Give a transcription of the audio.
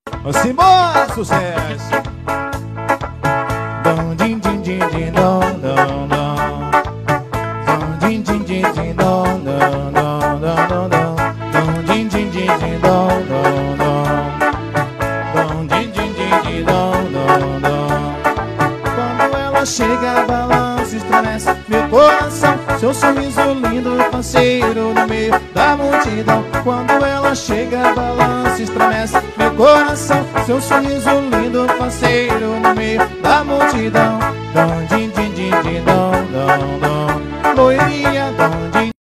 Vamos embora, sucesso. Dom, din, din, din, din, dom, dom, dom. Dom, din, din, din, din, dom, dom, dom, dom, dom, dom. Dom, din, din, din, din, dom, dom, dom. Dom, din, din, din, din, dom, dom, dom. Quando ela chega, balança, estremece meu coração. Seu sorriso lindo, parceiro, no meio da multidão. Quando ela chega, balança, estremece meu coração. Seu sorriso lindo, parceiro, no meio da multidão. Dom, din, din, din, din, dom, dom, dom. Loirinha, dom, din.